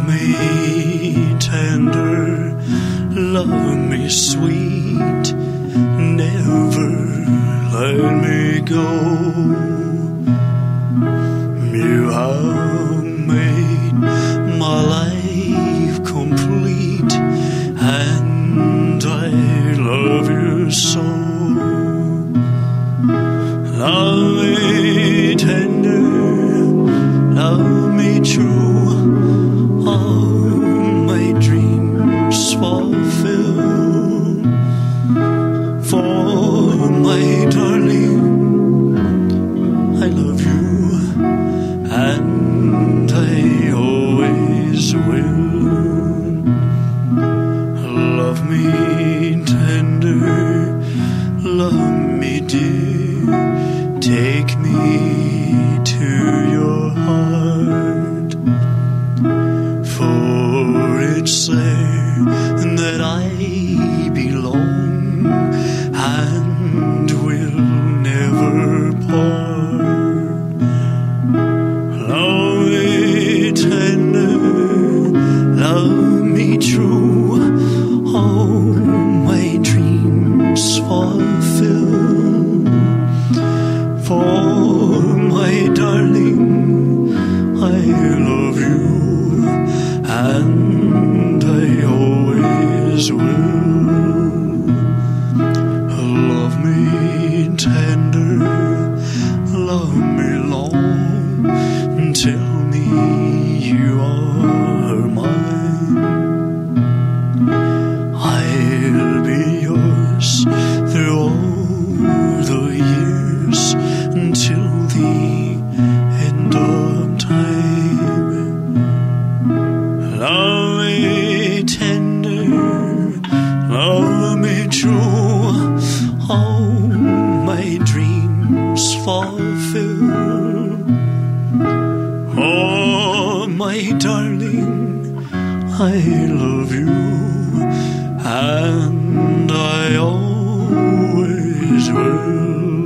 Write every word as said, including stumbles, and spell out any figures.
me tender, love me sweet, never let me go. You have made my life complete, and I love you so. Love me tender, love me true, all my dreams fulfill. For my darling, I love you, and I always will. Love me tender, love me dear, take me to your heart, for it's there that I belong and will never part. Love me tender, love me true, all my dreams fulfill. For my darling, I love you, and I always will. Love me tender, love me long, tell me you are mine. I'll be yours through all the years, until the end of time. Love me tender, love me true, all my dreams fulfill. Oh, my darling, I love you, and I always will.